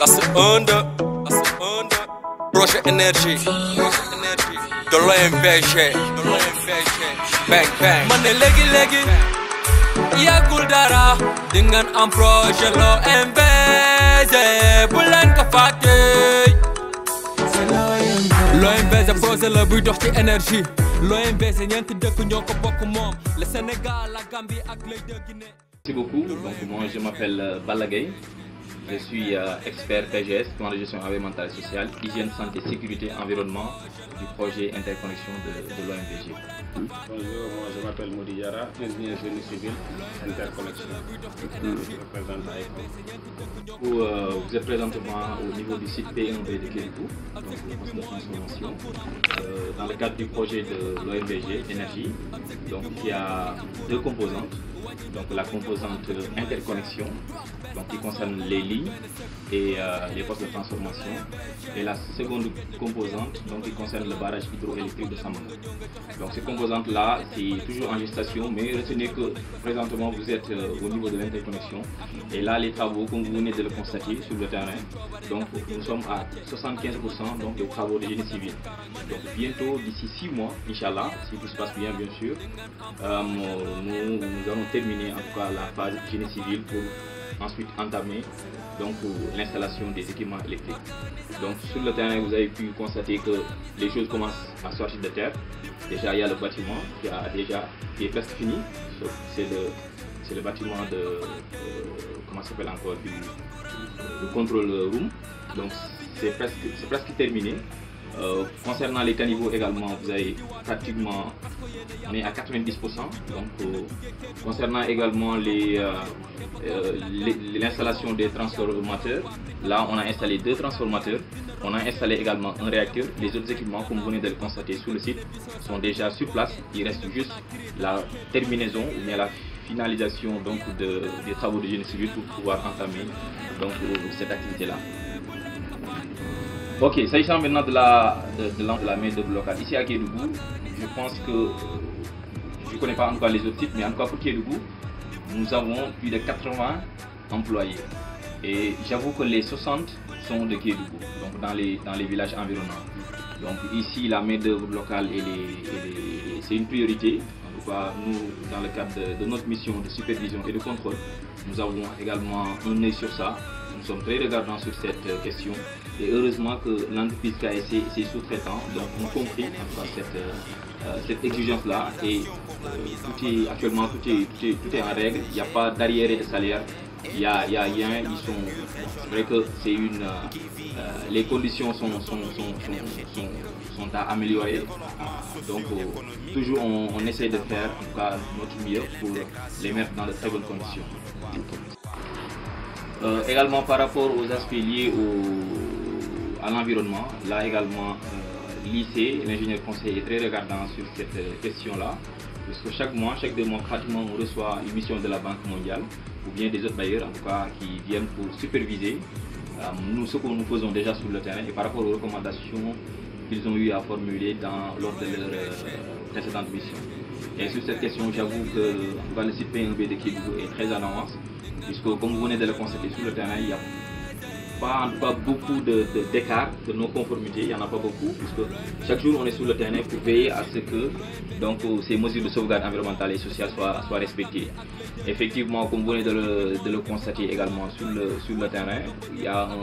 Asunda, projet énergie, de l'OMVG, bang bang. Mané legi, yagul dara, dengan am projet l'OMVG, bulan ka faté. L'OMVG projet la buy dox ci énergie. L'OMVG ñent dëkk ñoko bokk mom, le Sénégal, la Gambie ak les deux Guinée. Merci beaucoup. Donc, moi, je m'appelle Balla Gaye. Je suis expert PGS, plan de gestion environnementale et sociale, hygiène, santé, sécurité, environnement du projet interconnexion de l'OMVG. Bonjour, moi je m'appelle Modi Yara, ingénieur génie civil, interconnexion. Je représente AECOM. Vous êtes présentement au niveau du site P1B de Kédougou, donc le poste de transformation, dans le cadre du projet de l'OMVG Énergie. Donc il y a deux composantes. Donc la composante interconnexion, donc qui concerne les lignes et les postes de transformation, et la seconde composante donc qui concerne le barrage hydroélectrique de Samana. Donc cette composante là c'est toujours en gestation, mais retenez que présentement vous êtes au niveau de l'interconnexion, et là les travaux, comme vous venez de le constater sur le terrain, donc nous sommes à 75% donc des travaux de génie civil. Donc bientôt, d'ici 6 mois, Inch'Allah, si tout se passe bien sûr, nous allons terminer en tout cas la phase génie civil pour ensuite entamer donc l'installation des équipements électriques. Donc sur le terrain, vous avez pu constater que les choses commencent à sortir de terre. Déjà il y a le bâtiment qui est presque fini. C'est le bâtiment de comment ça s'appelle encore, du control room. Donc c'est presque terminé. Concernant les caniveaux également, vous avez pratiquement, on est à 90%. Donc concernant également l'installation des transformateurs, là on a installé 2 transformateurs, on a installé également un réacteur. Les autres équipements, comme vous venez de le constater sur le site, sont déjà sur place. Il reste juste la terminaison ou bien la finalisation donc des travaux de génie civil pour pouvoir entamer donc cette activité là. Ok, s'agissant maintenant de la main-d'œuvre locale, ici à Kédougou, je pense que, je ne connais pas encore les autres sites, mais en tout cas pour Kédougou, nous avons plus de 80 employés. Et j'avoue que les 60 sont de Kédougou, donc dans les villages environnants. Donc ici, la main-d'œuvre locale, c'est une priorité. En tout cas, nous, dans le cadre de notre mission de supervision et de contrôle, nous avons également un œil sur ça. Nous sommes très regardants sur cette question, et heureusement que l'entreprise KSC et ses sous-traitants ont compris en tout cas cette exigence-là, et actuellement tout est en règle. Il n'y a pas d'arriéré de salaire, il y a rien. C'est vrai que c'est les conditions sont à améliorer. Donc toujours on essaie de faire en tout cas notre mieux pour les mettre dans de très bonnes conditions. Également par rapport aux aspects liés à l'environnement, là également l'IC, l'ingénieur conseiller, est très regardant sur cette question-là, puisque chaque mois, chaque 2 mois, pratiquement on reçoit une mission de la Banque mondiale ou bien des autres bailleurs en tout cas qui viennent pour superviser ce que nous faisons déjà sur le terrain, et par rapport aux recommandations qu'ils ont eu à formuler lors de leur précédente mission. Et sur cette question, j'avoue que le site P1B de Kédougou est très en avance, puisque comme vous venez de le constater sur le terrain, il n'y a pas beaucoup d'écart de nos conformités, il n'y en a pas beaucoup, puisque chaque jour on est sur le terrain pour veiller à ce que donc, ces mesures de sauvegarde environnementale et sociale soient respectées. Effectivement, comme vous venez de le constater également sur le terrain, il y a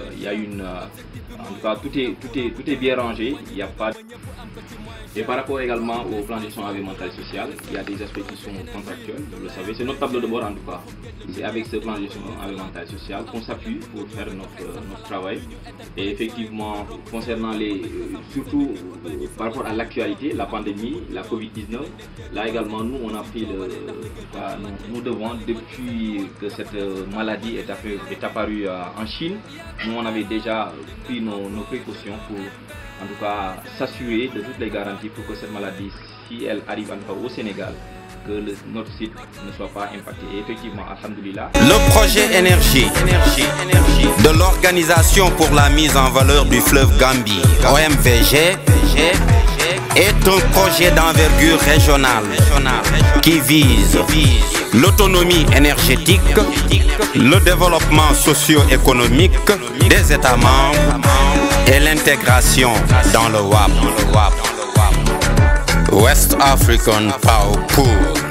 en tout cas tout est bien rangé, il n'y a pas. Et par rapport également au plan de gestion environnementale et sociale, il y a des aspects qui sont contractuels, vous le savez, c'est notre tableau de bord en tout cas. C'est avec ce plan de gestion environnementale et sociale qu'on s'appuie pour faire notre travail. Et effectivement, concernant surtout par rapport à l'actualité, la pandémie, la Covid-19, là également nous on a pris nous devons, depuis que cette maladie est apparue en Chine, nous on avait déjà pris nos précautions pour en tout cas s'assurer de toutes les garanties pour que cette maladie, si elle arrive encore au Sénégal, que notre site ne soit pas impacté. Et effectivement, alhamdoulilah. Le projet énergie de l'Organisation pour la mise en valeur du fleuve Gambie, OMVG, est un projet d'envergure régionale qui vise l'autonomie énergétique, le développement socio-économique des États membres et l'intégration dans le WAP. West African Power Pool.